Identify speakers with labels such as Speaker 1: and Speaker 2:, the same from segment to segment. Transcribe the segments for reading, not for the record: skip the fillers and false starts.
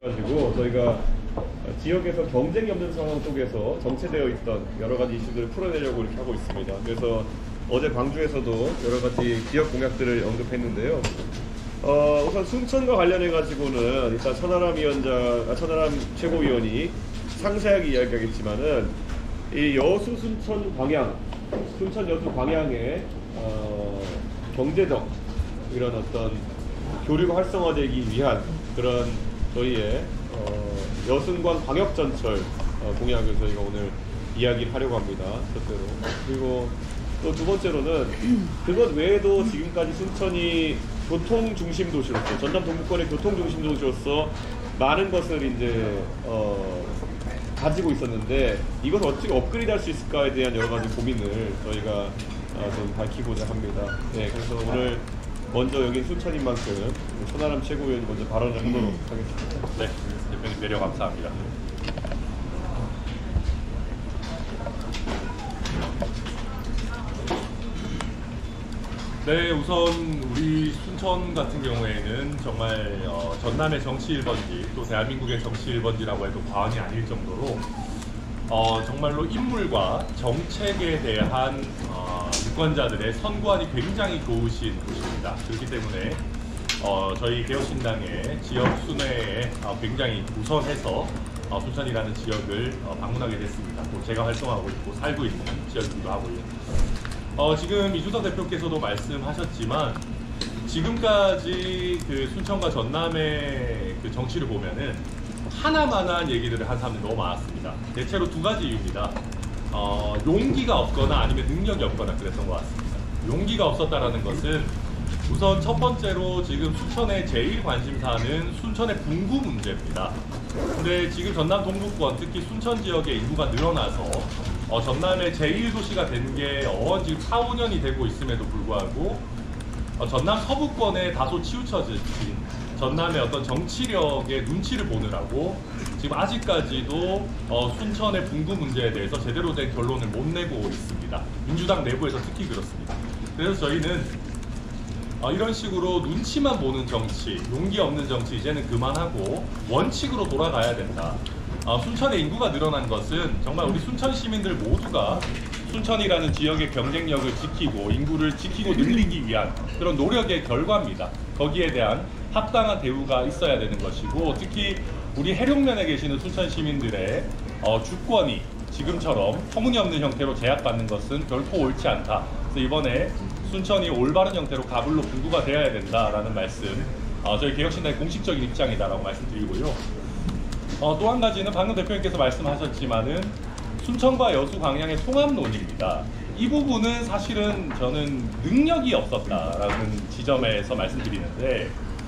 Speaker 1: 가지고 저희가 지역에서 경쟁이 없는 상황 속에서 정체되어 있던 여러 가지 이슈들을 풀어내려고 이렇게 하고 있습니다. 그래서 어제 광주에서도 여러 가지 지역 공약들을 언급했는데요. 우선 순천과 관련해 가지고는 일단 천하람 최고위원이 상세하게 이야기하겠지만은 이 여수 순천 광양, 순천 여수 광양의 경제적 이런 어떤 교류가 활성화되기 위한 그런 저희의 여순관 광역전철 공약을 저희가 오늘 이야기를 하려고 합니다. 첫째로. 그리고 또 두 번째로는 그것 외에도 지금까지 순천이 교통중심 도시로서, 전남 동부권의 교통중심 도시로서 많은 것을 이제 가지고 있었는데 이것을 어떻게 업그레이드 할 수 있을까에 대한 여러 가지 고민을 저희가 좀 밝히고자 합니다. 네, 그래서 오늘 먼저 여기 순천인 만큼 천하람 최고위원이 먼저 발언을 하도록 하겠습니다.
Speaker 2: 네, 대표님 배려 감사합니다. 네, 우선 우리 순천 같은 경우에는 정말 전남의 정치 1번지, 또 대한민국의 정치 1번지라고 해도 과언이 아닐 정도로 정말로 인물과 정책에 대한 유권자들의 선구안이 굉장히 좋으신 곳입니다. 그렇기 때문에 저희 개혁신당의 지역 순회에 굉장히 우선해서 순천이라는 지역을 방문하게 됐습니다. 또 제가 활동하고 있고 살고 있는 지역이기도 하고요. 지금 이준석 대표께서도 말씀하셨지만 지금까지 그 순천과 전남의 그 정치를 보면은 하나만한 얘기들을 한 사람들이 너무 많았습니다. 대체로 두 가지 이유입니다. 용기가 없거나 아니면 능력이 없거나 그랬던 것 같습니다. 용기가 없었다라는 것은 우선 첫 번째로 지금 순천의 제일 관심사는 순천의 분구 문제입니다. 근데 지금 전남 동부권, 특히 순천 지역의 인구가 늘어나서 전남의 제1도시가 된 게 지금 4, 5년이 되고 있음에도 불구하고 전남 서부권에 다소 치우쳐진 전남의 어떤 정치력의 눈치를 보느라고 지금 아직까지도 순천의 분구 문제에 대해서 제대로 된 결론을 못 내고 있습니다. 민주당 내부에서 특히 그렇습니다. 그래서 저희는 이런 식으로 눈치만 보는 정치, 용기 없는 정치 이제는 그만하고 원칙으로 돌아가야 된다. 순천의 인구가 늘어난 것은 정말 우리 순천 시민들 모두가 순천이라는 지역의 경쟁력을 지키고 인구를 지키고 늘리기 위한 그런 노력의 결과입니다. 거기에 대한 합당한 대우가 있어야 되는 것이고, 특히 우리 해룡면에 계시는 순천 시민들의 주권이 지금처럼 터무니없는 형태로 제약받는 것은 결코 옳지 않다. 그래서 이번에 순천이 올바른 형태로 가불로 분구가 되어야 된다라는 말씀, 저희 개혁신당의 공식적인 입장이다라고 말씀드리고요. 또 한 가지는 방금 대표님께서 말씀하셨지만은 순천과 여수 광양의 통합론입니다. 이 부분은 사실은 저는 능력이 없었다라는 지점에서 말씀드리는데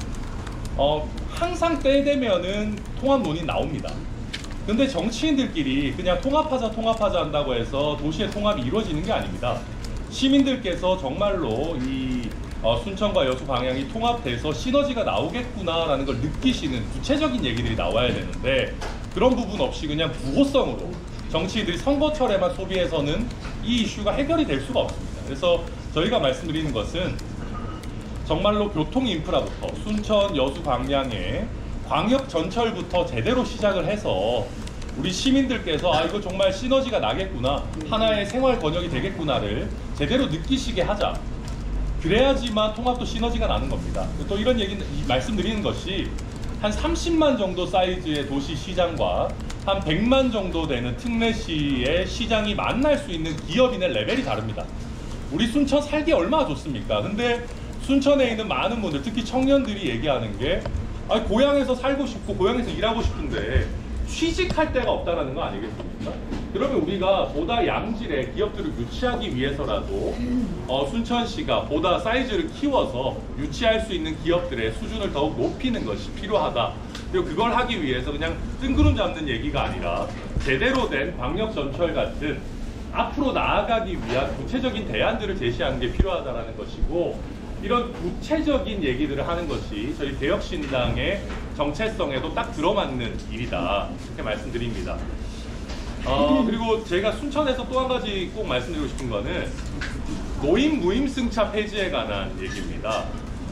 Speaker 2: 항상 때 되면은 통합론이 나옵니다. 근데 정치인들끼리 그냥 통합하자 한다고 해서 도시의 통합이 이루어지는 게 아닙니다. 시민들께서 정말로 이 순천과 여수 방향이 통합돼서 시너지가 나오겠구나라는 걸 느끼시는 구체적인 얘기들이 나와야 되는데 그런 부분 없이 그냥 구호성으로 정치인들이 선거철에만 소비해서는 이 이슈가 해결이 될 수가 없습니다. 그래서 저희가 말씀드리는 것은 정말로 교통 인프라부터 순천 여수 방향의 광역 전철부터 제대로 시작을 해서 우리 시민들께서 이거 정말 시너지가 나겠구나, 하나의 생활 번역이 되겠구나를 제대로 느끼시게 하자. 그래야지만 통합도 시너지가 나는 겁니다. 또 이런 말씀드리는 것이 한 30만 정도 사이즈의 도시 시장과 한 100만 정도 되는 특례시의 시장이 만날 수 있는 기업인의 레벨이 다릅니다. 우리 순천 살기 얼마나 좋습니까? 근데 순천에 있는 많은 분들, 특히 청년들이 얘기하는 게 고향에서 살고 싶고 고향에서 일하고 싶은데 취직할 데가 없다는 거 아니겠습니까? 그러면 우리가 보다 양질의 기업들을 유치하기 위해서라도 순천시가 보다 사이즈를 키워서 유치할 수 있는 기업들의 수준을 더욱 높이는 것이 필요하다. 그리고 그걸 하기 위해서 그냥 뜬구름 잡는 얘기가 아니라 제대로 된 광역전철 같은 앞으로 나아가기 위한 구체적인 대안들을 제시하는 게 필요하다는 것이고, 이런 구체적인 얘기들을 하는 것이 저희 개혁신당의 정체성에도 딱 들어맞는 일이다, 이렇게 말씀드립니다. 그리고 제가 순천에서 또 한 가지 꼭 말씀드리고 싶은 거는 노인 무임승차 폐지에 관한 얘기입니다.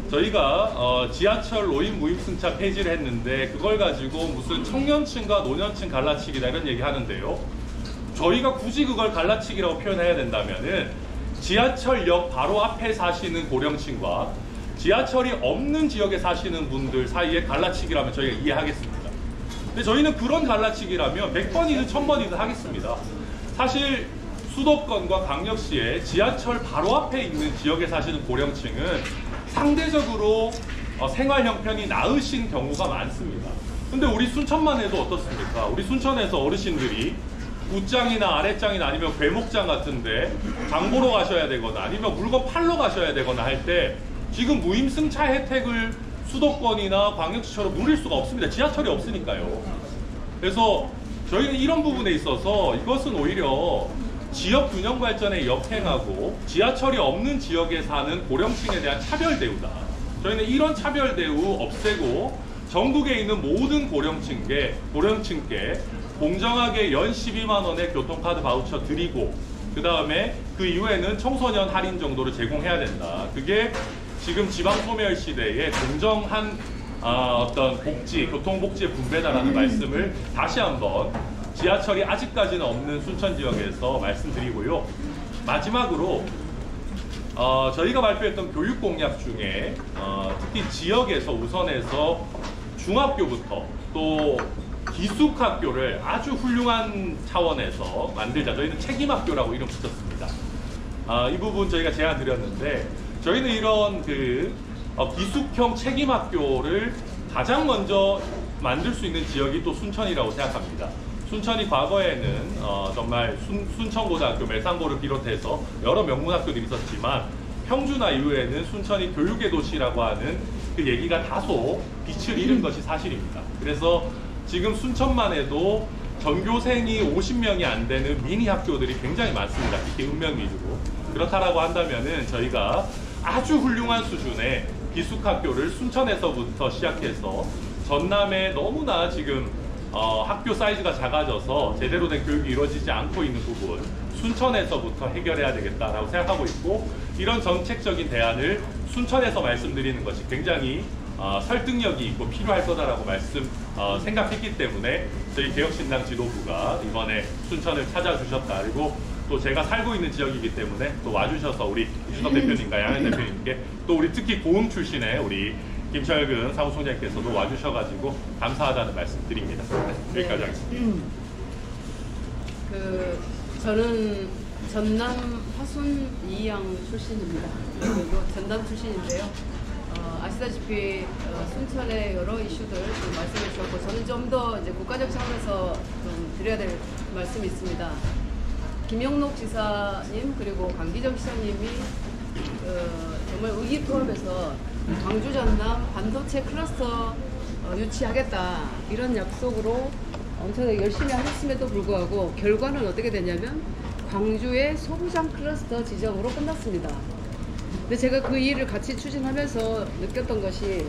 Speaker 2: 저희가 지하철 노인 무임승차 폐지를 했는데 그걸 가지고 무슨 청년층과 노년층 갈라치기다 이런 얘기 하는데요. 저희가 굳이 그걸 갈라치기라고 표현해야 된다면은 지하철역 바로 앞에 사시는 고령층과 지하철이 없는 지역에 사시는 분들 사이에 갈라치기라면 저희가 이해하겠습니다. 근데 저희는 그런 갈라치기라면 100번이든 1000번이든 하겠습니다. 사실 수도권과 광역시에 지하철 바로 앞에 있는 지역에 사시는 고령층은 상대적으로 생활 형편이 나으신 경우가 많습니다. 근데 우리 순천만 해도 어떻습니까? 우리 순천에서 어르신들이 웃장이나 아랫장이나 아니면 괴목장 같은데 장 보러 가셔야 되거나 아니면 물건 팔러 가셔야 되거나 할 때 지금 무임승차 혜택을 수도권이나 광역시처럼 누릴 수가 없습니다. 지하철이 없으니까요. 그래서 저희는 이런 부분에 있어서 이것은 오히려 지역 균형 발전에 역행하고 지하철이 없는 지역에 사는 고령층에 대한 차별 대우다. 저희는 이런 차별 대우 없애고 전국에 있는 모든 고령층께 공정하게 연 12만 원의 교통카드 바우처 드리고 그 다음에 그 이후에는 청소년 할인 정도를 제공해야 된다. 그게 지금 지방소멸 시대에 공정한 어떤 복지, 교통복지의 분배다라는 말씀을 다시 한번 지하철이 아직까지는 없는 순천 지역에서 말씀드리고요. 마지막으로 저희가 발표했던 교육 공약 중에 특히 지역에서 우선해서 중학교부터 또 기숙학교를 아주 훌륭한 차원에서 만들자. 저희는 책임학교라고 이름 붙였습니다. 이 부분 저희가 제안 드렸는데 저희는 이런 기숙형 책임학교를 가장 먼저 만들 수 있는 지역이 또 순천이라고 생각합니다. 순천이 과거에는 정말 순천고등학교, 매산고를 비롯해서 여러 명문학교들이 있었지만 평준화 이후에는 순천이 교육의 도시라고 하는 그 얘기가 다소 빛을 잃은 것이 사실입니다. 그래서 지금 순천만 해도 전교생이 50명이 안 되는 미니 학교들이 굉장히 많습니다. 특히 읍면 위주로. 그렇다라고 한다면은 저희가 아주 훌륭한 수준의 기숙학교를 순천에서부터 시작해서 전남에 너무나 지금 학교 사이즈가 작아져서 제대로 된 교육이 이루어지지 않고 있는 부분 순천에서부터 해결해야 되겠다라고 생각하고 있고 이런 정책적인 대안을 순천에서 말씀드리는 것이 굉장히 설득력이 있고 필요할 거다라고 생각했기 때문에 저희 개혁신당 지도부가 이번에 순천을 찾아주셨다. 그리고 또 제가 살고 있는 지역이기 때문에 또 와주셔서 우리 이준석 대표님과 양현 대표님께 또 우리 특히 고흥 출신의 우리 김철근 사무총장님께서도 와주셔가지고 감사하다는 말씀 드립니다. 네, 여기까지 하겠습니다.
Speaker 3: 저는 전남 화순 이양 출신입니다. 그리고 전남 출신인데요. 아시다시피 순천의 여러 이슈들 말씀해 주셨고 저는 좀 더 이제 국가적 차원에서 좀 드려야 될 말씀이 있습니다. 김영록 지사님 그리고 강기정 시장님이 정말 의기투합해서 광주 전남 반도체 클러스터 유치하겠다 이런 약속으로 엄청나게 열심히 하셨음에도 불구하고 결과는 어떻게 됐냐면 광주의 소부장 클러스터 지정으로 끝났습니다. 근데 제가 그 일을 같이 추진하면서 느꼈던 것이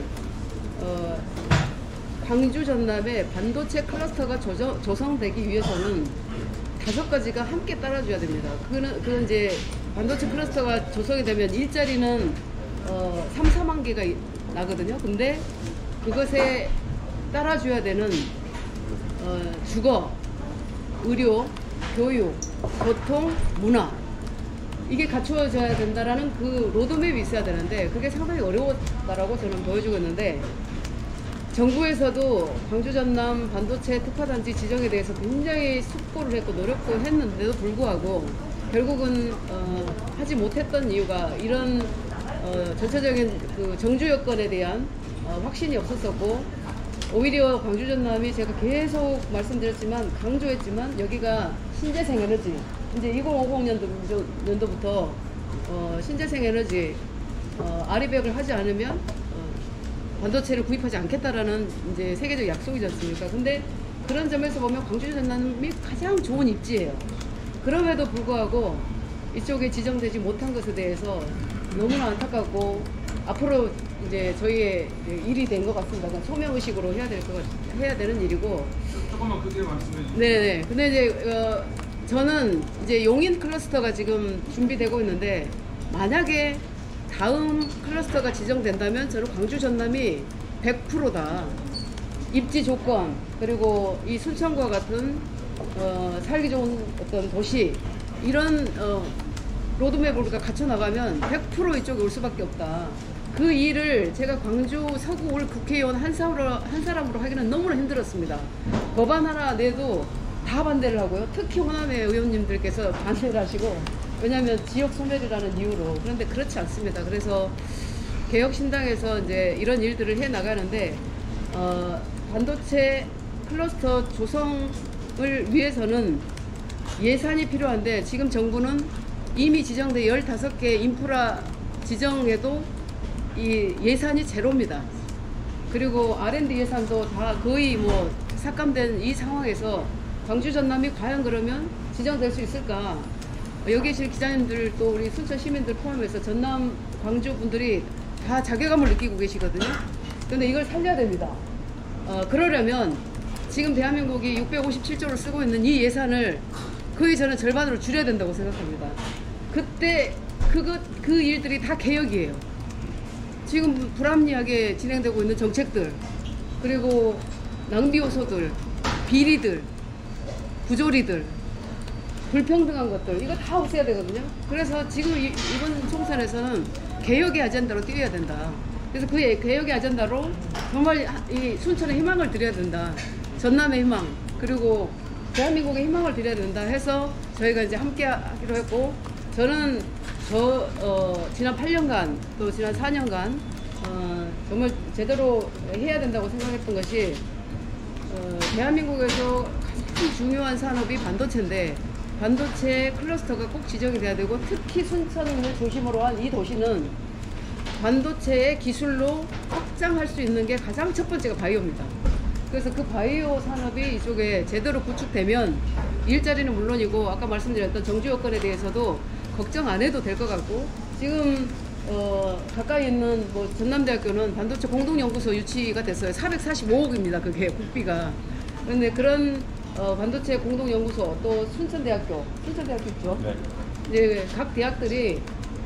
Speaker 3: 광주 전남의 반도체 클러스터가 조성되기 위해서는 5가지가 함께 따라줘야 됩니다. 그건 이제 반도체 클러스터가 조성이 되면 일자리는 3, 4만 개가 나거든요. 근데 그것에 따라줘야 되는 주거, 의료, 교육, 교통, 문화 이게 갖추어져야 된다라는 그 로드맵이 있어야 되는데 그게 상당히 어려웠다라고 저는 보여주고 있는데 정부에서도 광주 전남 반도체 특화단지 지정에 대해서 굉장히 숙고를 했고 노력도 했는데도 불구하고 결국은 하지 못했던 이유가 이런 전체적인 그 정주 여건에 대한 확신이 없었었고 오히려 광주 전남이 제가 계속 말씀드렸지만 강조했지만 여기가 신재생에너지 이제 2050년도부터 신재생에너지 아리백을 하지 않으면 반도체를 구입하지 않겠다라는 이제 세계적 약속이지 않습니까? 근데 그런 점에서 보면 광주 전남이 가장 좋은 입지예요. 그럼에도 불구하고 이쪽에 지정되지 못한 것에 대해서 너무나 안타깝고 앞으로 이제 저희의 일이 된 것 같습니다. 소명의식으로 해야 되는 일이고.
Speaker 4: 조금만 크게 말씀해 주세요.
Speaker 3: 네네. 근데 이제 저는 이제 용인 클러스터가 지금 준비되고 있는데 만약에 다음 클러스터가 지정된다면 저는 광주 전남이 100%다. 입지 조건 그리고 이 순천과 같은 살기 좋은 어떤 도시 이런 로드맵을 우리가 갖춰 나가면 100% 이쪽에 올 수밖에 없다. 그 일을 제가 광주 서구 올 국회의원 한 사람으로 하기는 너무나 힘들었습니다. 법안 하나 내도 다 반대를 하고요. 특히 호남의 의원님들께서 반대를 하시고, 왜냐하면 지역 소멸이라는 이유로. 그런데 그렇지 않습니다. 그래서 개혁신당에서 이제 이런 일들을 해 나가는데 반도체 클러스터 조성을 위해서는 예산이 필요한데, 지금 정부는 이미 지정된 15개 인프라 지정에도 이 예산이 제로입니다. 그리고 R&D 예산도 다 거의 뭐 삭감된 이 상황에서 광주 전남이 과연 그러면 지정될 수 있을까? 여기 계실 기자님들 또 우리 순천 시민들 포함해서 전남 광주 분들이 다 자괴감을 느끼고 계시거든요. 그런데 이걸 살려야 됩니다. 그러려면 지금 대한민국이 657조를 쓰고 있는 이 예산을 거의 저는 절반으로 줄여야 된다고 생각합니다. 그때 그 일들이 다 개혁이에요. 지금 불합리하게 진행되고 있는 정책들, 그리고 낭비 요소들, 비리들, 부조리들, 불평등한 것들, 이거 다 없애야 되거든요. 그래서 지금 이번 총선에서는 개혁의 아젠다로 뛰어야 된다. 그래서 그 개혁의 아젠다로 정말 이 순천에 희망을 드려야 된다. 전남의 희망, 그리고 대한민국의 희망을 드려야 된다 해서 저희가 이제 함께 하기로 했고, 저는 지난 8년간 또 지난 4년간 정말 제대로 해야 된다고 생각했던 것이 대한민국에서 가장 중요한 산업이 반도체인데, 반도체 클러스터가 꼭 지정이 돼야 되고, 특히 순천을 중심으로 한 이 도시는 반도체의 기술로 확장할 수 있는 게 가장 첫 번째가 바이오입니다. 그래서 그 바이오 산업이 이쪽에 제대로 구축되면 일자리는 물론이고, 아까 말씀드렸던 정주 여건에 대해서도 걱정 안 해도 될 것 같고, 지금 가까이 있는 뭐 전남대학교는 반도체 공동연구소 유치가 됐어요. 445억입니다. 그게 국비가. 그런데 그런 반도체 공동연구소, 또 순천대학교 있죠. 네. 이제 각 대학들이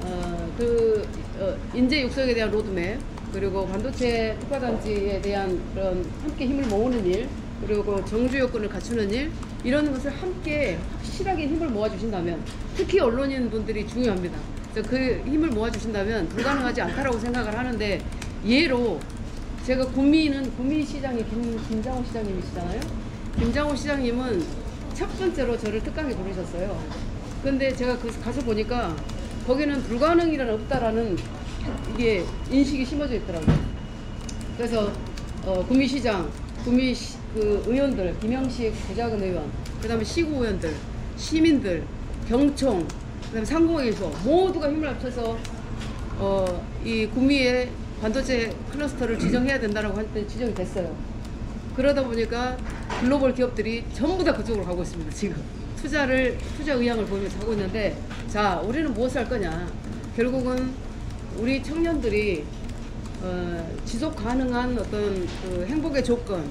Speaker 3: 인재 육성에 대한 로드맵, 그리고 반도체 특화단지에 대한 그런 함께 힘을 모으는 일, 그리고 정주 여건을 갖추는 일, 이런 것을 함께 확실하게 힘을 모아주신다면, 특히 언론인 분들이 중요합니다. 그래서 그 힘을 모아주신다면 불가능하지 않다라고 생각을 하는데, 예로 제가 구미시장이 김장호 시장님이시잖아요. 김장호 시장님은 첫 번째로 저를 특강에 부르셨어요. 근데 제가 가서 보니까 거기는 불가능이란 없다라는 이게 인식이 심어져 있더라고요. 그래서 구미시장, 그 의원들, 김영식 부작은 의원, 그 다음에 시구 의원들, 시민들, 경총, 그 다음에 상공회의소 모두가 힘을 합쳐서 이 구미의 반도체 클러스터를 지정해야 된다라고 할 때 지정이 됐어요. 그러다 보니까 글로벌 기업들이 전부 다 그쪽으로 가고 있습니다. 지금 투자 의향을 보이면서 하고 있는데, 자, 우리는 무엇을 할 거냐? 결국은 우리 청년들이 지속 가능한 어떤 그 행복의 조건,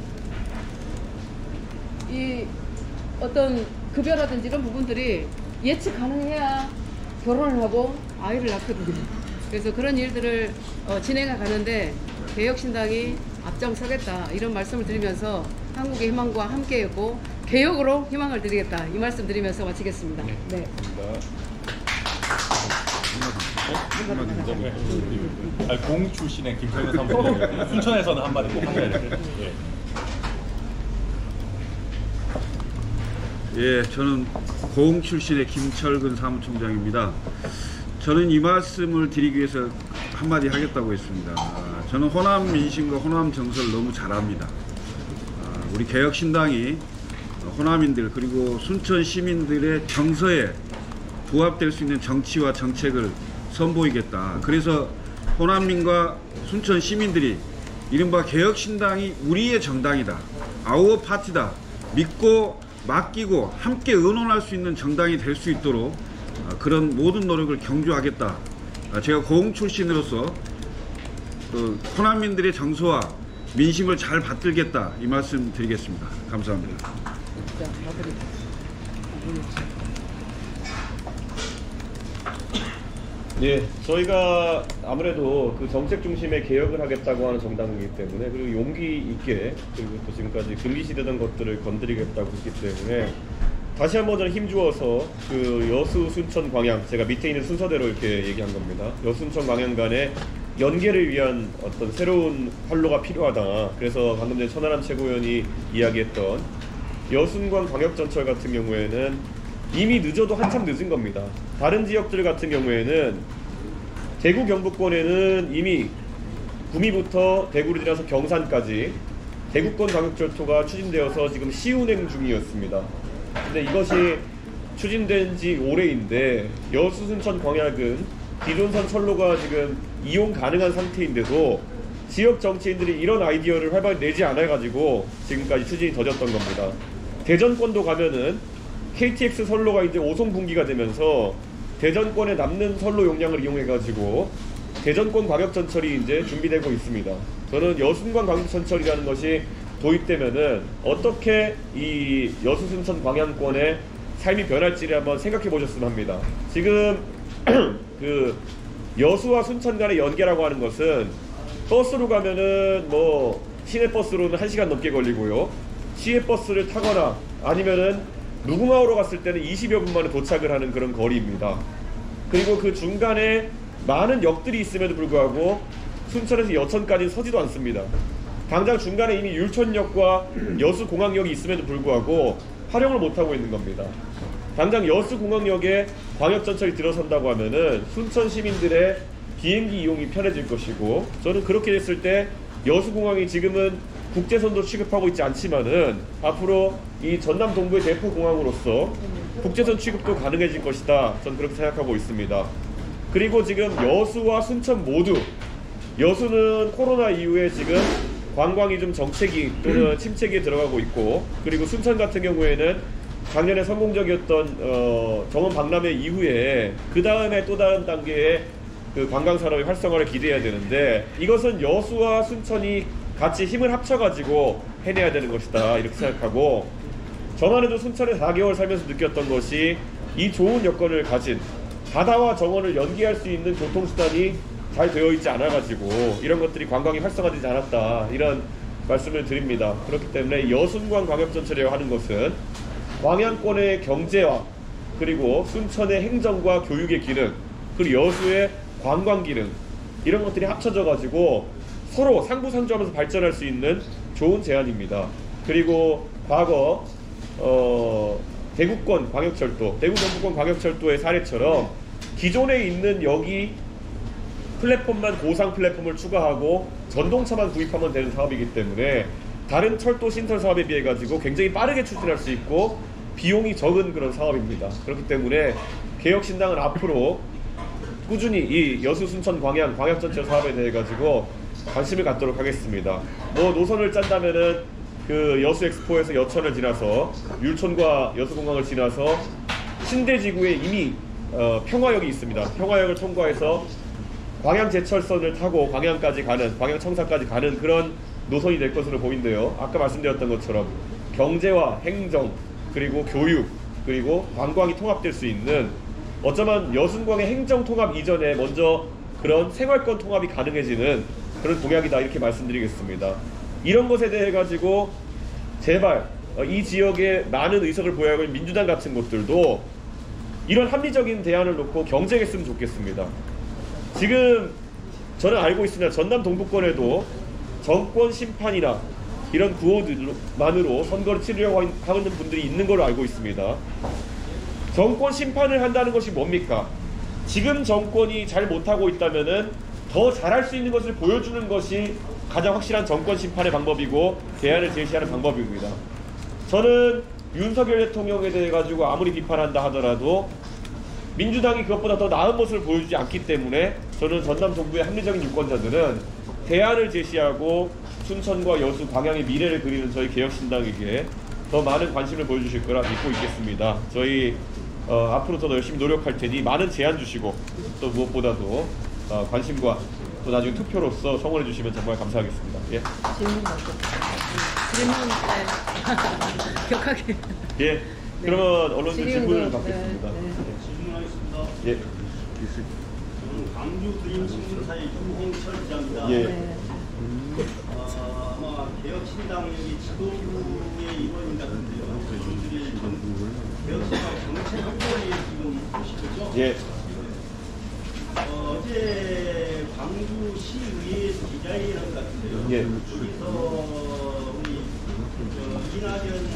Speaker 3: 이 어떤 급여라든지 이런 부분들이 예측 가능해야 결혼을 하고 아이를 낳거든요. 그래서 그런 일들을 진행해 가는데 개혁신당이 앞장서겠다, 이런 말씀을 드리면서 한국의 희망과 함께했고 개혁으로 희망을 드리겠다, 이 말씀 드리면서 마치겠습니다. 네.
Speaker 2: 공 출신의 김철근 사무총장, 순천에서는 한마디 꼭 하셔야 돼요.
Speaker 5: 예, 저는 공 출신의 김철근 사무총장입니다. 저는 이 말씀을 드리기 위해서 한마디 하겠다고 했습니다. 저는 호남 민심과 호남 정서를 너무 잘 압니다. 우리 개혁신당이 호남인들 그리고 순천 시민들의 정서에 부합될 수 있는 정치와 정책을 선보이겠다. 그래서 호남민과 순천 시민들이 이른바 개혁신당이 우리의 정당이다, 아우어 파티다, 믿고 맡기고 함께 의논할 수 있는 정당이 될 수 있도록 그런 모든 노력을 경주하겠다. 제가 고흥 출신으로서 호남민들의 정서와 민심을 잘 받들겠다, 이 말씀 드리겠습니다. 감사합니다.
Speaker 1: 예, 저희가 아무래도 그 정책 중심의 개혁을 하겠다고 하는 정당이기 때문에, 그리고 용기 있게, 그리고 또 지금까지 금기시되던 것들을 건드리겠다고 했기 때문에 다시 한번 저는 힘주어서 그 여수, 순천, 광양, 제가 밑에 있는 순서대로 이렇게 얘기한 겁니다. 여수, 순천, 광양 간의 연계를 위한 어떤 새로운 활로가 필요하다. 그래서 방금 전에 천하람 최고위원이 이야기했던 여순관 광역전철 같은 경우에는 이미 늦어도 한참 늦은 겁니다. 다른 지역들 같은 경우에는 대구 경북권에는 이미 구미부터 대구를 지나서 경산까지 대구권 광역철도가 추진되어서 지금 시운행 중이었습니다. 근데 이것이 추진된 지 오래인데 여수, 순천, 광양은 기존선 철로가 지금 이용 가능한 상태인데도 지역 정치인들이 이런 아이디어를 활발히 내지 않아가지고 지금까지 추진이 더뎠던 겁니다. 대전권도 가면은 KTX 선로가 이제 5송 분기가 되면서 대전권에 남는 선로 용량을 이용해가지고 대전권 광역전철이 이제 준비되고 있습니다. 저는 여순관 광역전철이라는 것이 도입되면은 어떻게 이 여수, 순천, 광양권의 삶이 변할지를 한번 생각해 보셨으면 합니다. 지금 그 여수와 순천 간의 연계라고 하는 것은 버스로 가면은 뭐 시내버스로는 1시간 넘게 걸리고요. 시외버스를 타거나 아니면은 무궁화호로 갔을 때는 20여 분 만에 도착을 하는 그런 거리입니다. 그리고 그 중간에 많은 역들이 있음에도 불구하고 순천에서 여천까지는 서지도 않습니다. 당장 중간에 이미 율촌역과 여수공항역이 있음에도 불구하고 활용을 못하고 있는 겁니다. 당장 여수공항역에 광역전철이 들어선다고 하면은 순천 시민들의 비행기 이용이 편해질 것이고, 저는 그렇게 됐을 때 여수공항이 지금은 국제선도 취급하고 있지 않지만은 앞으로 이 전남 동부의 대포공항으로서 국제선 취급도 가능해질 것이다. 저는 그렇게 생각하고 있습니다. 그리고 지금 여수와 순천 모두, 여수는 코로나 이후에 지금 관광이 좀 정체기 또는 침체기에 들어가고 있고, 그리고 순천 같은 경우에는 작년에 성공적이었던 정원 박람회 이후에 그 다음에 또 다른 단계의 그 관광산업의 활성화를 기대해야 되는데, 이것은 여수와 순천이 같이 힘을 합쳐가지고 해내야 되는 것이다 이렇게 생각하고, 저만 해도 순천에 4개월 살면서 느꼈던 것이 이 좋은 여건을 가진 바다와 정원을 연계할 수 있는 교통수단이 잘 되어 있지 않아가지고 이런 것들이 관광이 활성화되지 않았다, 이런 말씀을 드립니다. 그렇기 때문에 여순관 광역전철이라고 하는 것은 광양권의 경제와 그리고 순천의 행정과 교육의 기능, 그리고 여수의 관광 기능, 이런 것들이 합쳐져 가지고 서로 상부상조하면서 발전할 수 있는 좋은 제안입니다. 그리고 과거 대구권 광역철도, 대구 경북권 광역철도의 사례처럼 기존에 있는 여기 플랫폼만 고상 플랫폼을 추가하고 전동차만 구입하면 되는 사업이기 때문에 다른 철도 신설 사업에 비해 가지고 굉장히 빠르게 추진할 수 있고 비용이 적은 그런 사업입니다. 그렇기 때문에 개혁신당은 앞으로 꾸준히 이 여수, 순천, 광양, 광역전철 사업에 대해 가지고 관심을 갖도록 하겠습니다. 뭐 노선을 짠다면은 그 여수 엑스포에서 여천을 지나서 율촌과 여수공항을 지나서 신대지구에 이미 평화역이 있습니다. 평화역을 통과해서 광양제철선을 타고 광양까지 가는, 광양청사까지 가는 그런 노선이 될 것으로 보이는데요. 아까 말씀드렸던 것처럼 경제와 행정, 그리고 교육, 그리고 관광이 통합될 수 있는, 어쩌면 여순광의 행정 통합 이전에 먼저 그런 생활권 통합이 가능해지는 그런 공약이다, 이렇게 말씀드리겠습니다. 이런 것에 대해 가지고 제발 이 지역에 많은 의석을 보유하고 있는 민주당 같은 곳들도 이런 합리적인 대안을 놓고 경쟁했으면 좋겠습니다. 지금 저는 알고 있습니다. 전남 동부권에도 정권 심판이나 이런 구호들만으로 선거를 치르려고 하는 분들이 있는 걸로 알고 있습니다. 정권 심판을 한다는 것이 뭡니까? 지금 정권이 잘 못하고 있다면은 더 잘할 수 있는 것을 보여주는 것이 가장 확실한 정권 심판의 방법이고 대안을 제시하는 방법입니다. 저는 윤석열 대통령에 대해 가지고 아무리 비판한다 하더라도 민주당이 그것보다 더 나은 모습을 보여주지 않기 때문에 저는 전남 동부의 합리적인 유권자들은 대안을 제시하고 순천과 여수, 광양의 미래를 그리는 저희 개혁신당에게 더 많은 관심을 보여주실 거라 믿고 있겠습니다. 저희 앞으로 더 열심히 노력할 테니 많은 제안 주시고 또 무엇보다도 관심과 또 나중에 투표로서 성원해 주시면 정말 감사하겠습니다. 예.
Speaker 3: 질문 질문 격하게.
Speaker 1: 예.
Speaker 3: 네.
Speaker 1: 그러면 언론들 질문을
Speaker 3: 질의응답,
Speaker 1: 받겠습니다.
Speaker 3: 네.
Speaker 4: 질문하겠습니다.
Speaker 1: 예.
Speaker 6: 광주 드림신문사의 윤홍철 기자입니다.
Speaker 1: 예.
Speaker 3: 네.
Speaker 6: 아마 개혁신당 여기 지도부의 일원인 같은데요. 저희들이 개혁신당 정책 협의회에 지금 오시죠?
Speaker 1: 예.
Speaker 6: 어제 광주시의회에서 기자회견 한 것 같은데요.
Speaker 1: 예.
Speaker 6: 여기서 우리 이낙연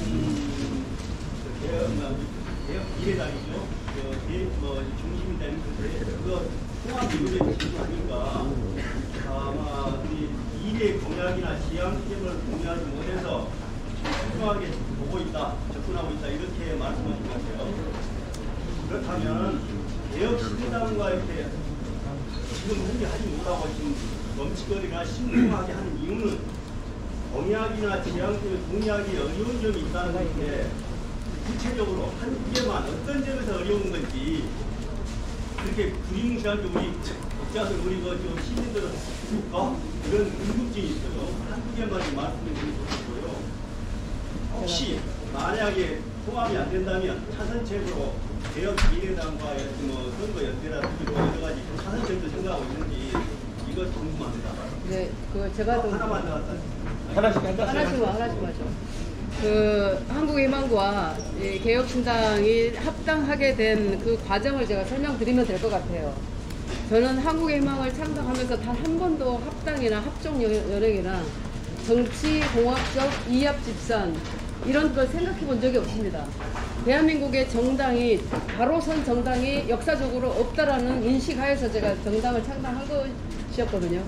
Speaker 6: 개혁 비례당이죠. 중심이 되는 건데 그거 통합 이후에 지금 아닌가. 아마 우리 미래 공약이나 지향 시점을 공유하지 못해서 신중하게 보고 있다, 접근하고 있다 이렇게 말씀하신 것 같아요. 그렇다면 개혁신당과 이렇게 지금 현재 하지 못하고 지금 넘치거리나 신중하게 하는 이유는 공약이나 지향 시점에 공약이 어려운 점이 있다는 건데 구체적으로 한 개만 어떤 점에서 어려운 건지 그렇게 불임무시하게 우리 독자들 우리 좀 시민들은 이런 궁금증이 있어요. 한두 개만 말씀해 주시면 좋겠고요. 혹시 만약에 통합이 안 된다면 차선책으로 개혁 미래당과 선거 연대라든지 여러 가지 차선책도 생각하고 있는지 이것 궁금합니다.
Speaker 3: 네, 그 제가 좀
Speaker 6: 하나만 더
Speaker 1: 하나씩
Speaker 3: 하죠. 그 한국희망과 이 개혁신당이 합당하게 된 그 과정을 제가 설명드리면 될 것 같아요. 저는 한국희망을 창당하면서 단 한 번도 합당이나 합종 연행이나 정치공학적 이합집산 이런 걸 생각해 본 적이 없습니다. 대한민국의 정당이 바로 선 정당이 역사적으로 없다라는 인식하에서 제가 정당을 창당한 것이었거든요.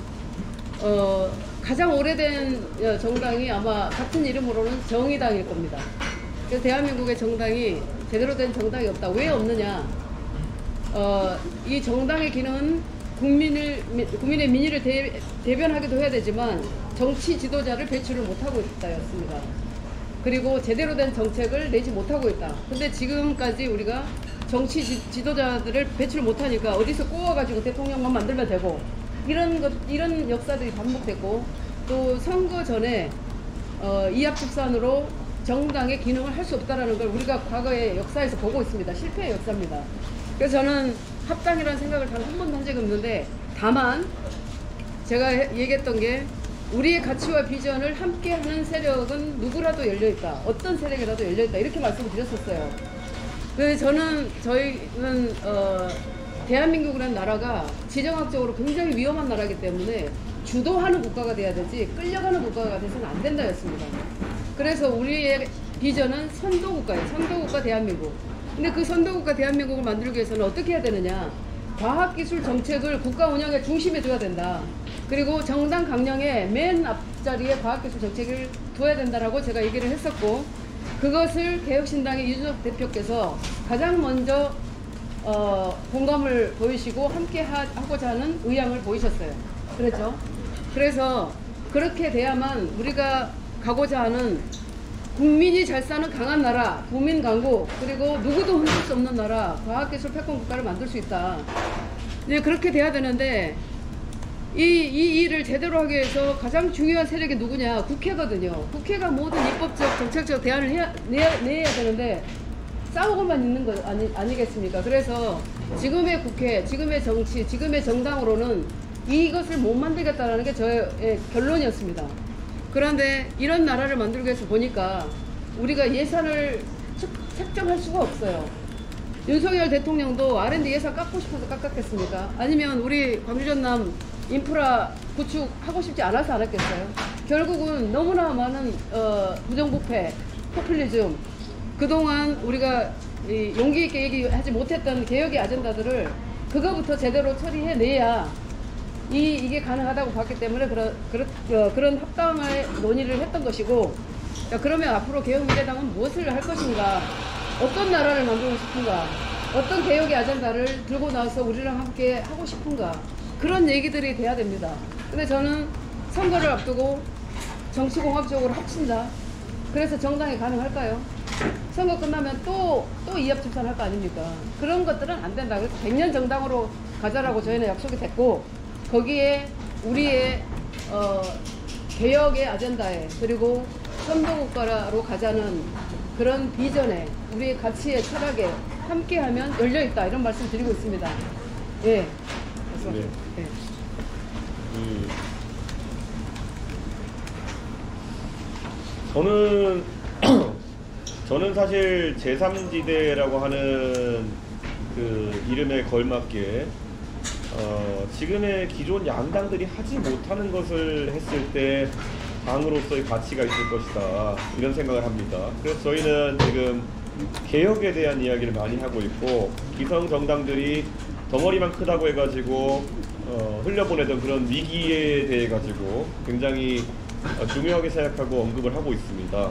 Speaker 3: 가장 오래된 정당이 아마 같은 이름으로는 정의당일 겁니다. 그래서 대한민국의 정당이 제대로 된 정당이 없다. 왜 없느냐? 이 정당의 기능은 국민의 민의를 대변하기도 해야 되지만 정치 지도자를 배출을 못하고 있다였습니다. 그리고 제대로 된 정책을 내지 못하고 있다. 근데 지금까지 우리가 정치 지도자들을 배출 못하니까 어디서 꼬아가지고 대통령만 만들면 되고 이런 역사들이 반복됐고 또 선거 전에 이합집산으로 정당의 기능을 할 수 없다는 걸 우리가 과거의 역사에서 보고 있습니다. 실패의 역사입니다. 그래서 저는 합당이라는 생각을 단 한 번도 한 적이 없는데 다만 제가 얘기했던 게 우리의 가치와 비전을 함께하는 세력은 누구라도 열려있다. 어떤 세력이라도 열려있다. 이렇게 말씀을 드렸었어요. 그래서 저희는 대한민국이라는 나라가 지정학적으로 굉장히 위험한 나라이기 때문에 주도하는 국가가 돼야 되지 끌려가는 국가가 돼서는 안 된다였습니다. 그래서 우리의 비전은 선도국가예요. 선도국가 대한민국. 근데 그 선도국가 대한민국을 만들기 위해서는 어떻게 해야 되느냐? 과학기술 정책을 국가 운영의 중심에 둬야 된다. 그리고 정당 강령의 맨 앞자리에 과학기술 정책을 둬야 된다라고 제가 얘기를 했었고 그것을 개혁신당의 이준석 대표께서 가장 먼저 공감을 보이시고 함께 하고자 하는 의향을 보이셨어요. 그렇죠? 그래서 그렇게 돼야만 우리가 가고자 하는 국민이 잘 사는 강한 나라, 국민 강국, 그리고 누구도 흔들 수 없는 나라, 과학기술 패권 국가를 만들 수 있다. 이제 그렇게 돼야 되는데 이 일을 제대로 하기 위해서 가장 중요한 세력이 누구냐? 국회거든요. 국회가 모든 입법적, 정책적 대안을 내야 되는데 싸우고만 있는 거 아니겠습니까? 그래서 지금의 국회, 지금의 정치, 지금의 정당으로는 이것을 못 만들겠다는 게 저의 결론이었습니다. 그런데 이런 나라를 만들기 위해서 보니까 우리가 예산을 책정할 수가 없어요. 윤석열 대통령도 R&D 예산 깎고 싶어서 깎았겠습니까? 아니면 우리 광주 전남 인프라 구축하고 싶지 않아서 안 했겠어요? 결국은 너무나 많은 부정부패, 포퓰리즘, 그동안 우리가 용기 있게 얘기하지 못했던 개혁의 아젠다들을 그거부터 제대로 처리해내야 이게 가능하다고 봤기 때문에 그런 합당의 논의를 했던 것이고, 자, 그러면 앞으로 개혁미래당은 무엇을 할 것인가, 어떤 나라를 만들고 싶은가, 어떤 개혁의 아젠다를 들고 나와서 우리랑 함께 하고 싶은가, 그런 얘기들이 돼야 됩니다. 근데 저는 선거를 앞두고 정치공학적으로 합친다. 그래서 정당이 가능할까요? 선거 끝나면 또 이합집산 할 거 아닙니까? 그런 것들은 안 된다. 그래서 100년 정당으로 가자라고 저희는 약속이 됐고, 거기에 우리의 개혁의 아젠다에, 그리고 선도국가로 가자는 그런 비전에, 우리의 가치의 철학에 함께하면 열려있다, 이런 말씀 드리고 있습니다. 예. 말씀하세요.
Speaker 1: 네.
Speaker 3: 네.
Speaker 1: 저는 사실 제3지대라고 하는 그 이름에 걸맞게 지금의 기존 양당들이 하지 못하는 것을 했을 때 당으로서의 가치가 있을 것이다, 이런 생각을 합니다. 그래서 저희는 지금 개혁에 대한 이야기를 많이 하고 있고, 기성 정당들이 덩어리만 크다고 해가지고 흘려보내던 그런 위기에 대해 가지고 굉장히 중요하게 생각하고 언급을 하고 있습니다.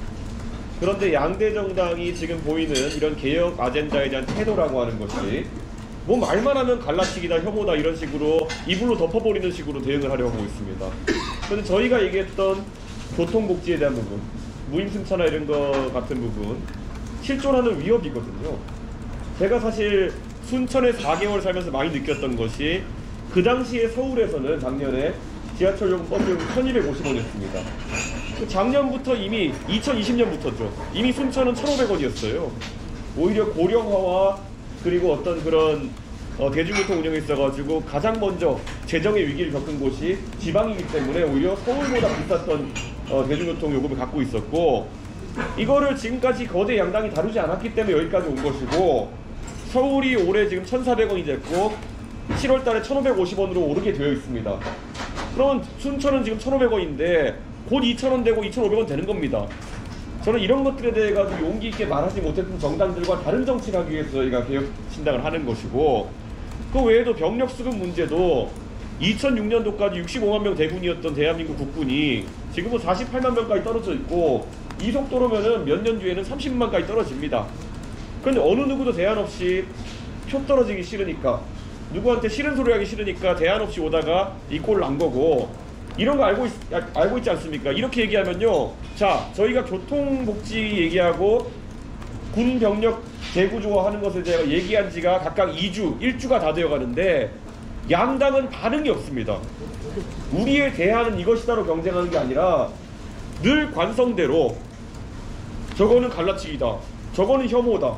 Speaker 1: 그런데 양대 정당이 지금 보이는 이런 개혁 아젠다에 대한 태도라고 하는 것이 뭐 말만 하면 갈라치기다, 혐오다, 이런 식으로 이불로 덮어버리는 식으로 대응을 하려고 하고 있습니다. 그런데 저희가 얘기했던 교통복지에 대한 부분, 무임승차나 이런 거 같은 부분, 실존하는 위협이거든요. 제가 사실 순천에 4개월 살면서 많이 느꼈던 것이, 그 당시에 서울에서는 작년에 지하철 요금 버스 요금 1250원이었습니다. 작년부터 이미 2020년부터죠. 이미 순천은 1,500원이었어요. 오히려 고령화와 그리고 어떤 그런 대중교통 운영에 있어가지고 가장 먼저 재정의 위기를 겪은 곳이 지방이기 때문에 오히려 서울보다 비쌌던 대중교통 요금을 갖고 있었고, 이거를 지금까지 거대 양당이 다루지 않았기 때문에 여기까지 온 것이고, 서울이 올해 지금 1,400원이 됐고 7월 달에 1,550원으로 오르게 되어 있습니다. 그러면 순천은 지금 1,500원인데 곧 2,000원 되고 2,500원 되는 겁니다. 저는 이런 것들에 대해 가지고 용기 있게 말하지 못했던 정당들과 다른 정치를 하기 위해서 저희가 개혁신당을 하는 것이고, 그 외에도 병력 수급 문제도 2006년도까지 65만 명 대군이었던 대한민국 국군이 지금은 48만 명까지 떨어져 있고, 이 속도로면은 몇 년 뒤에는 30만까지 떨어집니다. 그런데 어느 누구도 대안 없이 표 떨어지기 싫으니까, 누구한테 싫은 소리 하기 싫으니까 대안 없이 오다가 이 꼴을 난 거고, 이런 거 알고 있지 않습니까? 이렇게 얘기하면요, 자, 저희가 교통복지 얘기하고 군 병력 재구조화하는 것에 대해 얘기한 지가 각각 2주, 1주가 다 되어 가는데 양당은 반응이 없습니다. 우리의 대안은 이것이다로 경쟁하는 게 아니라 늘 관성대로 저거는 갈라치기다, 저거는 혐오다,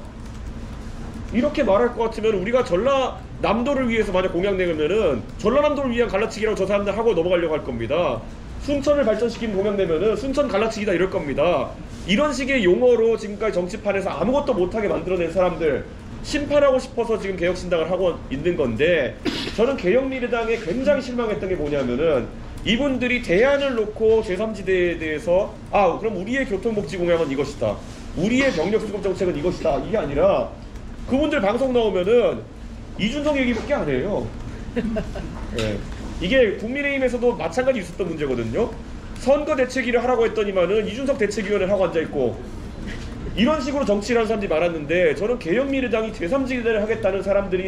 Speaker 1: 이렇게 말할 것 같으면 우리가 전라남도를 위해서 만약 공약 내면은 전라남도를 위한 갈라치기라고 저 사람들 하고 넘어가려고 할 겁니다. 순천을 발전시키는 공약 내면은 순천 갈라치기다 이럴 겁니다. 이런 식의 용어로 지금까지 정치판에서 아무것도 못하게 만들어낸 사람들 심판하고 싶어서 지금 개혁신당을 하고 있는 건데, 저는 개혁미래당에 굉장히 실망했던 게 뭐냐면은, 이분들이 대안을 놓고 제3지대에 대해서 그럼 우리의 교통복지 공약은 이것이다, 우리의 병력수급 정책은 이것이다, 이게 아니라 그분들 방송 나오면은 이준석 얘기밖에 안 해요. 네. 이게 국민의힘에서도 마찬가지 있었던 문제거든요. 선거 대책위를 하라고 했더니만은 이준석 대책위원회를 하고 앉아있고, 이런 식으로 정치를 하는 사람들이 많았는데, 저는 개혁미래당이 제3지대를 하겠다는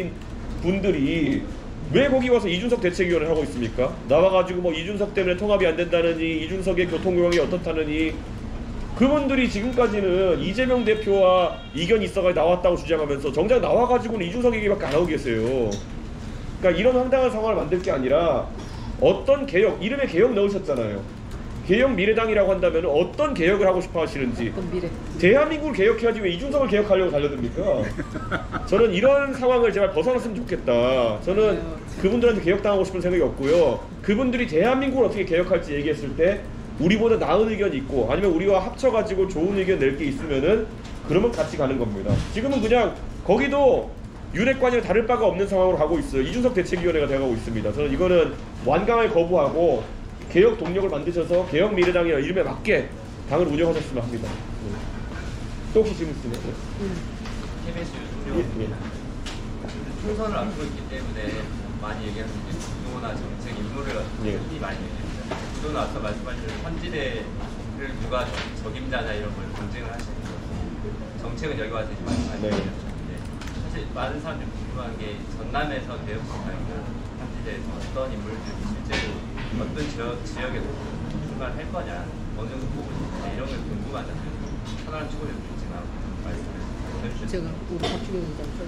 Speaker 1: 분들이 왜 거기 와서 이준석 대책위원회를 하고 있습니까? 나와가지고 뭐 이준석 때문에 통합이 안 된다느니, 이준석의 교통공약이 어떻다느니, 그분들이 지금까지는 이재명 대표와 이견이 있어가지고 나왔다고 주장하면서 정작 나와가지고는 이준석 얘기밖에 안 하고 계세요. 그러니까 이런 황당한 상황을 만들 게 아니라 어떤 개혁, 이름에 개혁 넣으셨잖아요. 개혁 미래당이라고 한다면 어떤 개혁을 하고 싶어 하시는지.
Speaker 3: 미래.
Speaker 1: 대한민국을 개혁해야지 왜 이준석을 개혁하려고 달려듭니까? 저는 이런 상황을 제발 벗어났으면 좋겠다. 저는 그분들한테 개혁당하고 싶은 생각이 없고요. 그분들이 대한민국을 어떻게 개혁할지 얘기했을 때 우리보다 나은 의견이 있고, 아니면 우리와 합쳐가지고 좋은 의견 낼 게 있으면은 그러면 같이 가는 겁니다. 지금은 그냥 거기도 윤핵관이랑 다를 바가 없는 상황으로 가고 있어요. 이준석 대책위원회가 돼가고 있습니다. 저는 이거는 완강하게 거부하고 개혁 동력을 만드셔서 개혁 미래당이라는 이름에 맞게 당을 운영하셨으면 합니다. 또 혹시 질문 있으세요?
Speaker 7: KBS 유소룡입니다. 총선을 앞두고 있기 때문에 많이 얘기하는 게 구도나 정책, 인물을 흔히 많이 얘기합니다. 구도는 앞서 말씀하신 선지대를 누가 적임자냐 이런 걸 검증을 하시는 거고, 정책은 여기 와서 이제 많이 얘기하셨는데, 사실 많은 사람들이 궁금한 게 전남에서 개혁신당이나 선지대에서 어떤 인물들이 실제로 어떤 지역에서 출마할 거냐, 어느 정도 보고 있냐, 이런 걸 궁금하잖아요. 하나는 추구를 묻지만 말씀을
Speaker 3: 제가 우리 박진호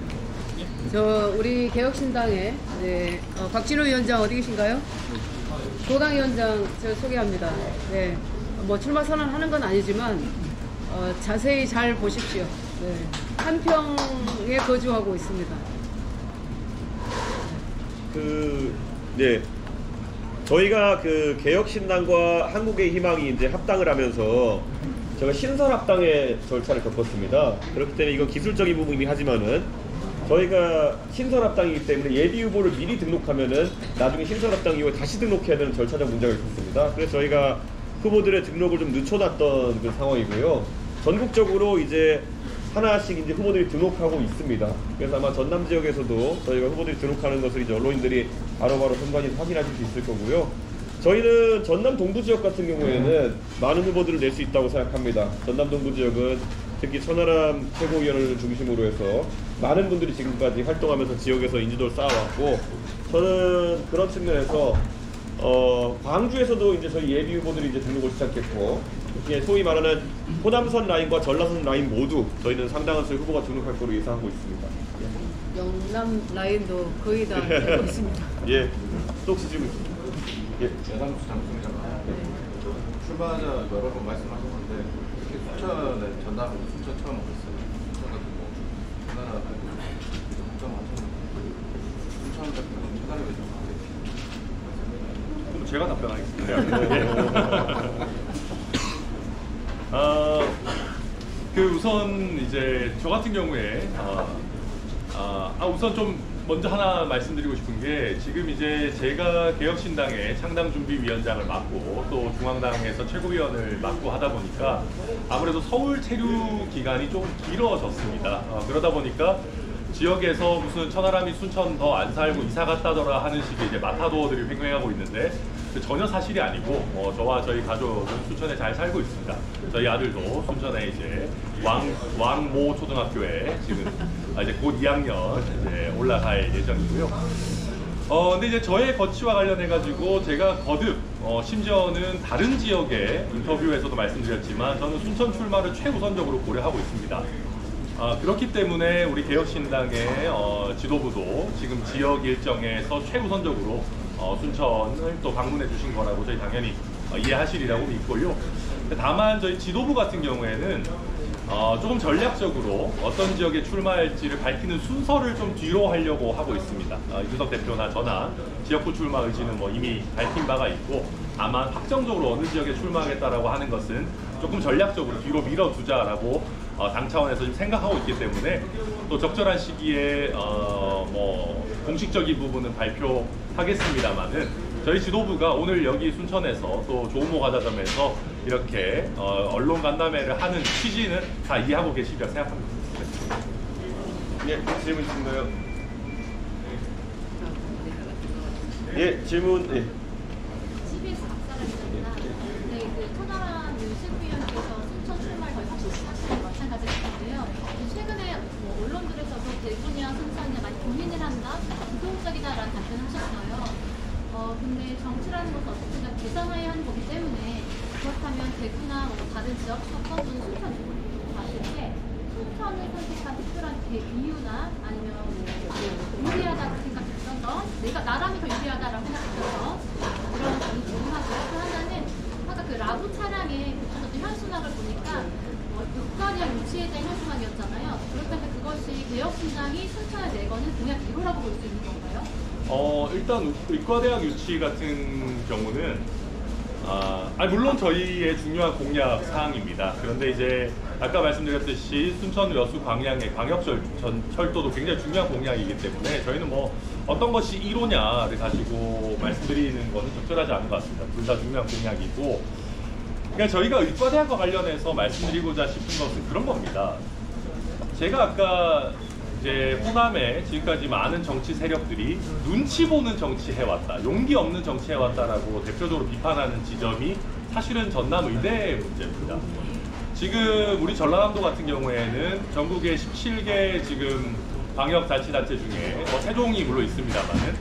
Speaker 3: 위원장, 우리 개혁신당의 박진호 위원장 어디 계신가요? 도당 위원장 제가 소개합니다. 네, 뭐 출마 선언하는 건 아니지만 자세히 잘 보십시오. 네, 한평에 거주하고 있습니다.
Speaker 1: 저희가 그 개혁신당과 한국의 희망이 이제 합당을 하면서 제가 신설합당의 절차를 겪었습니다. 그렇기 때문에 이건 기술적인 부분이긴 하지만은 저희가 신설합당이기 때문에 예비 후보를 미리 등록하면은 나중에 신설합당 이후에 다시 등록해야 되는 절차적 문제가 있었습니다. 그래서 저희가 후보들의 등록을 좀 늦춰놨던 그 상황이고요. 전국적으로 이제 하나씩 이제 후보들이 등록하고 있습니다. 그래서 아마 전남 지역에서도 저희가 후보들이 등록하는 것을 이제 언론인들이 바로바로 선관위에서 확인하실 수 있을 거고요. 저희는 전남 동부 지역 같은 경우에는 많은 후보들을 낼 수 있다고 생각합니다. 전남 동부 지역은 특히 천하람 최고위원을 중심으로 해서 많은 분들이 지금까지 활동하면서 지역에서 인지도를 쌓아왔고, 저는 그런 측면에서 광주에서도 이제 저희 예비 후보들이 이제 등록을 시작했고, 이렇게 소위 말하는 호남선 라인과 전라선 라인 모두 저희는 상당한 수의 후보가 등록할 거로 예상하고 있습니다.
Speaker 3: 영남 라인도 거의 다 되고 있습니다.
Speaker 1: 예, 또 혹시 지금
Speaker 8: 여상수 장수입니다. 출마자 여러 번 말씀하셨는데 이렇게 순천에 전남 순천 처음 오셨어요. 순천 같은 거 우리나라 순천 같은 건 최단의
Speaker 2: 그럼 제가 답변하겠습니다. 우선 이제 저 같은 경우에 우선 좀 먼저 하나 말씀드리고 싶은 게, 지금 이제 제가 개혁신당의 창당준비위원장을 맡고 또 중앙당에서 최고위원을 맡고 하다 보니까 아무래도 서울 체류 기간이 좀 길어졌습니다. 그러다 보니까 지역에서 무슨 천하람이 순천 더 안 살고 이사 갔다더라 하는 식의 이제 마타도어들이 횡행하고 있는데 전혀 사실이 아니고 저와 저희 가족은 순천에 잘 살고 있습니다. 저희 아들도 순천에 이제 왕모 초등학교에 지금 이제 곧 2학년 이제 올라갈 예정이고요. 근데 이제 저의 거취와 관련해가지고 제가 거듭 심지어는 다른 지역의 인터뷰에서도 말씀드렸지만 저는 순천 출마를 최우선적으로 고려하고 있습니다. 그렇기 때문에 우리 개혁신당의 지도부도 지금 지역 일정에서 최우선적으로 순천을 또 방문해 주신 거라고 저희 당연히 이해하시리라고 믿고요. 다만 저희 지도부 같은 경우에는 조금 전략적으로 어떤 지역에 출마할지를 밝히는 순서를 좀 뒤로 하려고 하고 있습니다. 이준석 대표나 저나 지역구 출마 의지는 뭐 이미 밝힌 바가 있고, 다만 확정적으로 어느 지역에 출마하겠다라고 하는 것은 조금 전략적으로 뒤로 밀어두자라고 당 차원에서 좀 생각하고 있기 때문에 또 적절한 시기에 뭐 공식적인 부분은 발표하겠습니다만은 저희 지도부가 오늘 여기 순천에서 또 조모 과자점에서 이렇게 언론 간담회를 하는 취지는 다 이해하고 계시리라 생각합니다.
Speaker 1: 예, 질문 있으신가요? 예, 질문. 예.
Speaker 9: CBS 박사람입니다. 네, 그 천하람 최고위원께서 순천 출마를 거의 확실시하시는 마찬가지일 텐데요. 최근에 뭐 언론들에서도 대구냐 순천이냐 많이 고민을 한다, 부동적이다라는 답변을 하셨어요. 근데 정치라는 것은 어쨌든 계산해야 하는 거기 때문에, 그렇다면 대구나 뭐 다른 지역 선수는 순천을 봤을 때 순천을 선택한 특별한 이유나 아니면 뭐 유리하다고 생각했던 거, 내가 나람이 더 유리하다라고 생각했던 거, 그런 점이 궁금하고, 또 하나는 아까 그 라부 차량에 붙여졌던 현수막을 보니까 육관형 유치에 대한 현수막이었잖아요. 그렇다면 그것이 개혁신당이 순천에 내거는 공약 1호라고 볼 수 있는 건가요?
Speaker 2: 일단 의과대학 유치 같은 경우는 물론 저희의 중요한 공약 사항입니다. 그런데 이제 아까 말씀드렸듯이 순천 여수 광양의 광역철도도 굉장히 중요한 공약이기 때문에 저희는 뭐 어떤 것이 1호냐를 가지고 말씀드리는 것은 적절하지 않은 것 같습니다. 둘 다 중요한 공약이고, 그러니까 저희가 의과대학과 관련해서 말씀드리고자 싶은 것은 그런 겁니다. 제가 아까 이제 호남에 지금까지 많은 정치 세력들이 눈치 보는 정치 해왔다, 용기 없는 정치 해왔다라고 대표적으로 비판하는 지점이 사실은 전남 의대의 문제입니다. 지금 우리 전라남도 같은 경우에는 전국의 17개 지금 방역자치단체 중에 세종이 물론 있습니다만은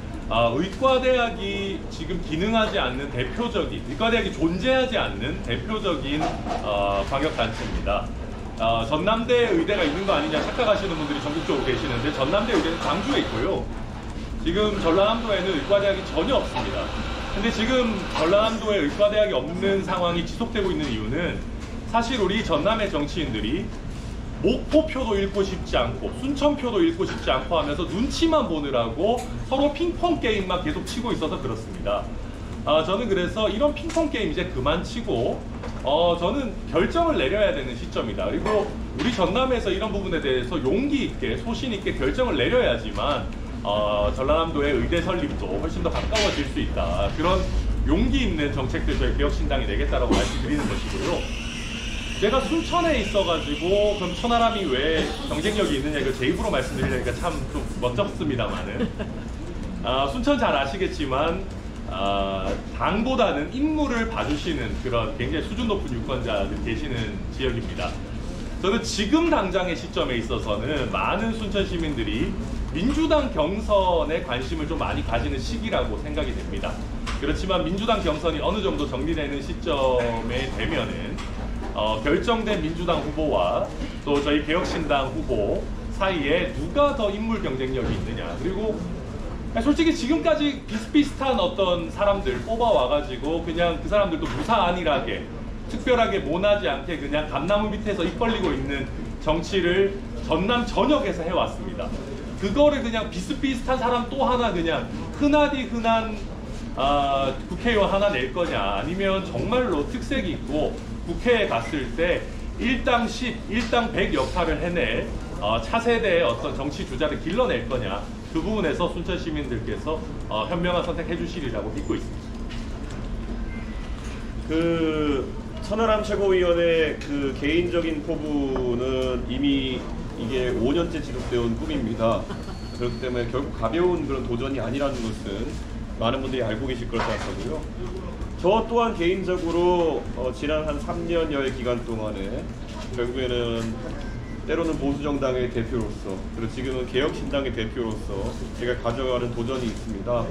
Speaker 2: 의과대학이 지금 기능하지 않는 대표적인, 의과대학이 존재하지 않는 대표적인 방역단체입니다. 전남대 의대가 있는 거 아니냐 착각하시는 분들이 전국적으로 계시는데, 전남대 의대는 광주에 있고요. 지금 전라남도에는 의과대학이 전혀 없습니다. 근데 지금 전라남도에 의과대학이 없는 상황이 지속되고 있는 이유는 사실 우리 전남의 정치인들이 목포표도 읽고 싶지 않고 순천표도 읽고 싶지 않고 하면서 눈치만 보느라고 서로 핑퐁 게임만 계속 치고 있어서 그렇습니다. 저는 그래서 이런 핑퐁 게임 이제 그만 치고 저는 결정을 내려야 되는 시점이다. 그리고 우리 전남에서 이런 부분에 대해서 용기 있게 소신 있게 결정을 내려야지만 전라남도의 의대 설립도 훨씬 더 가까워질 수 있다. 그런 용기 있는 정책들 저희 개혁신당이 내겠다라고 말씀드리는 것이고요. 제가 순천에 있어가지고 그럼 천하람이 왜 경쟁력이 있느냐 이거 제 입으로 말씀드리려니까 참 좀 멋쩍습니다만은 순천 잘 아시겠지만 당보다는 인물을 봐주시는 그런 굉장히 수준 높은 유권자들 계시는 지역입니다. 저는 지금 당장의 시점에 있어서는 많은 순천 시민들이 민주당 경선에 관심을 좀 많이 가지는 시기라고 생각이 됩니다. 그렇지만 민주당 경선이 어느 정도 정리되는 시점에 되면은 결정된 민주당 후보와 또 저희 개혁신당 후보 사이에 누가 더 인물 경쟁력이 있느냐, 그리고 솔직히 지금까지 비슷비슷한 어떤 사람들 뽑아와가지고 그냥 그 사람들도 무사안일하게 특별하게 모나지 않게 그냥 감나무 밑에서 입 벌리고 있는 정치를 전남 전역에서 해왔습니다. 그거를 그냥 비슷비슷한 사람 또 하나 그냥 흔하디 흔한 국회의원 하나 낼 거냐, 아니면 정말로 특색이 있고 국회에 갔을 때 일당 10, 일당 100 역할을 해낼 차세대의 어떤 정치 주자를 길러낼 거냐, 그 부분에서 순천 시민들께서 현명한 선택해 주시리라고 믿고 있습니다.
Speaker 1: 그 천하람 최고위원의 그 개인적인 포부는 이미 이게 5년째 지속되어 온 꿈입니다. 그렇기 때문에 결국 가벼운 그런 도전이 아니라는 것은 많은 분들이 알고 계실 거라 생각하고요. 저 또한 개인적으로 지난 한 3년여의 기간 동안에 결국에는 때로는 보수정당의 대표로서, 그리고 지금은 개혁신당의 대표로서 제가 가져가는 도전이 있습니다.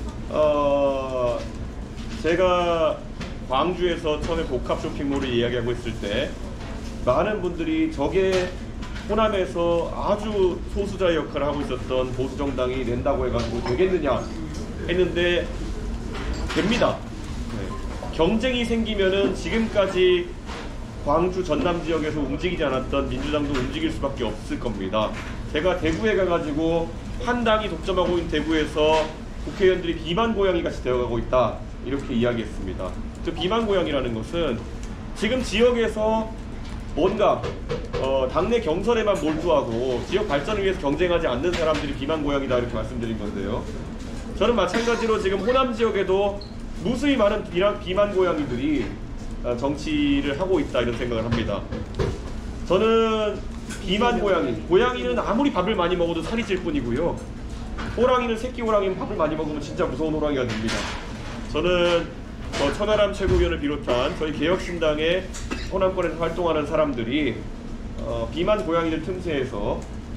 Speaker 1: 제가 광주에서 처음에 복합 쇼핑몰을 이야기하고 있을 때 많은 분들이 저게 호남에서 아주 소수자의 역할을 하고 있었던 보수정당이 낸다고 해가지고 되겠느냐 했는데 됩니다. 경쟁이 생기면은 지금까지 광주 전남 지역에서 움직이지 않았던 민주당도 움직일 수밖에 없을 겁니다. 제가 대구에 가가지고 한 당이 독점하고 있는 대구에서 국회의원들이 비만 고양이 같이 되어가고 있다 이렇게 이야기했습니다. 그 비만 고양이라는 것은 지금 지역에서 뭔가 당내 경선에만 몰두하고 지역 발전을 위해서 경쟁하지 않는 사람들이 비만 고양이다 이렇게 말씀드린 건데요. 저는 마찬가지로 지금 호남 지역에도 무수히 많은 비만 고양이들이 정치를 하고 있다 이런 생각을 합니다. 저는 비만 고양이는 아무리 밥을 많이 먹어도 살이 찔 뿐이고요. 호랑이는 새끼 호랑이는 밥을 많이 먹으면 진짜 무서운 호랑이가 됩니다. 저는 천하람 최고위원을 비롯한 저희 개혁신당의 호남권에서 활동하는 사람들이 비만 고양이들 틈새에서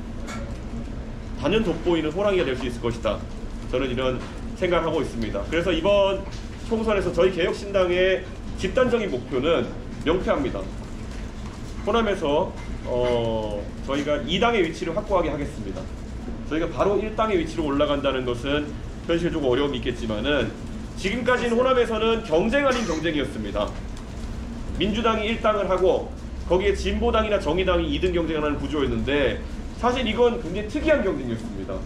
Speaker 1: 단연 돋보이는 호랑이가 될 수 있을 것이다. 저는 이런 생각을 하고 있습니다. 그래서 이번 총선에서 저희 개혁신당의 집단적인 목표는 명쾌합니다. 호남에서 저희가 2당의 위치를 확고하게 하겠습니다. 저희가 바로 1당의 위치로 올라간다는 것은 현실적으로 어려움이 있겠지만은 지금까지는 호남에서는 경쟁 아닌 경쟁이었습니다. 민주당이 1당을 하고 거기에 진보당이나 정의당이 2등 경쟁하는 구조였는데 사실 이건 굉장히 특이한 경쟁이었습니다.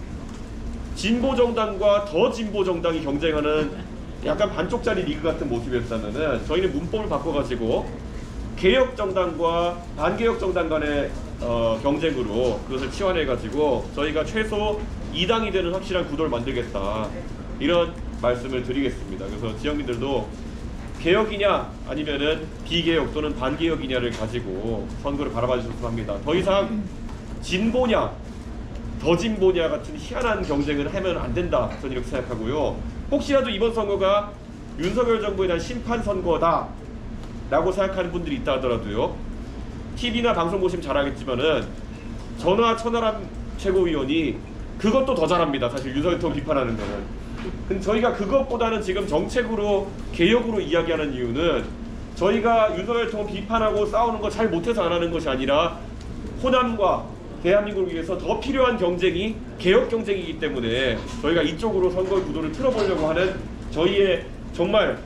Speaker 1: 진보정당과 더 진보정당이 경쟁하는 약간 반쪽짜리 리그 같은 모습이었다면은 저희는 문법을 바꿔가지고 개혁정당과 반개혁정당 간의 경쟁으로 그것을 치환해가지고 저희가 최소 2당이 되는 확실한 구도를 만들겠다 이런 말씀을 드리겠습니다. 그래서 지역민들도 개혁이냐 아니면은 비개혁 또는 반개혁이냐를 가지고 선거를 바라봐 주셨으면 합니다. 더 이상 진보냐 더 진보냐 같은 희한한 경쟁을 하면 안 된다 저는 이렇게 생각하고요. 혹시라도 이번 선거가 윤석열 정부에 대한 심판 선거다 라고 생각하는 분들이 있다 하더라도요, TV나 방송 보시면 잘 알겠지만은 전화 천하람 최고위원이 그것도 더 잘합니다. 사실 윤석열 대통령 비판하는 거는. 근데 저희가 그것보다는 지금 정책으로 개혁으로 이야기하는 이유는 저희가 윤석열 대통령 비판하고 싸우는 거 잘 못해서 안 하는 것이 아니라 호남과 대한민국을 위해서 더 필요한 경쟁이 개혁 경쟁이기 때문에 저희가 이쪽으로 선거 구도를 틀어보려고 하는 저희의 정말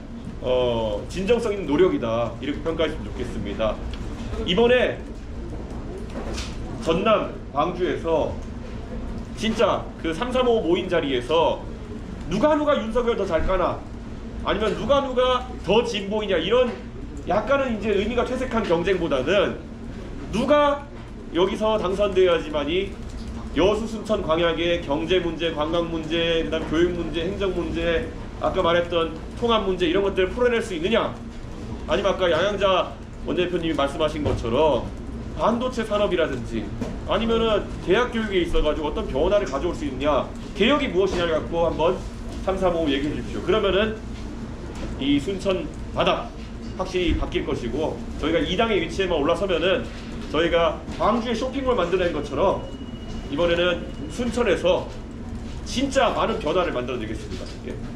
Speaker 1: 진정성 있는 노력이다 이렇게 평가하시면 좋겠습니다. 이번에 전남 광주에서 진짜 그 335 모임 자리에서 누가 윤석열 더 잘 까나 아니면 누가 더 진보이냐 이런 약간은 이제 의미가 퇴색한 경쟁보다는 누가 여기서 당선되어야지만이 여수 순천 광양의 경제 문제, 관광 문제, 그다음 교육 문제, 행정 문제, 아까 말했던 통합 문제 이런 것들을 풀어낼 수 있느냐, 아니면 아까 양양자 원내대표님이 말씀하신 것처럼 반도체 산업이라든지 아니면은 대학 교육에 있어가지고 어떤 변화를 가져올 수 있느냐, 개혁이 무엇이냐를 갖고 한번 335 얘기해 주십시오. 그러면은 이 순천 바닥 확실히 바뀔 것이고, 저희가 2당의 위치에만 올라서면은 저희가 광주에 쇼핑몰 만들어낸 것처럼 이번에는 순천에서 진짜 많은 변화를 만들어내겠습니다.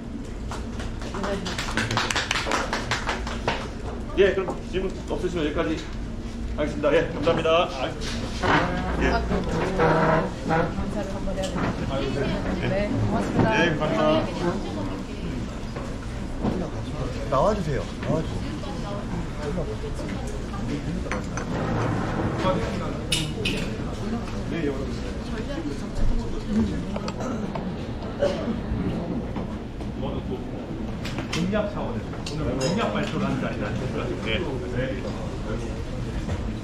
Speaker 1: 예, 그럼 질문 없으시면 여기까지 하겠습니다. 예, 감사합니다. 예.
Speaker 3: 감사를 한번 해야 되겠습니다. 네, 고맙습니다.
Speaker 1: 네, 감사합니다.
Speaker 10: 나와주세요.
Speaker 2: 이거는 또 공약 차원에서 오늘 공약 발표를 하는 게 아니라 네.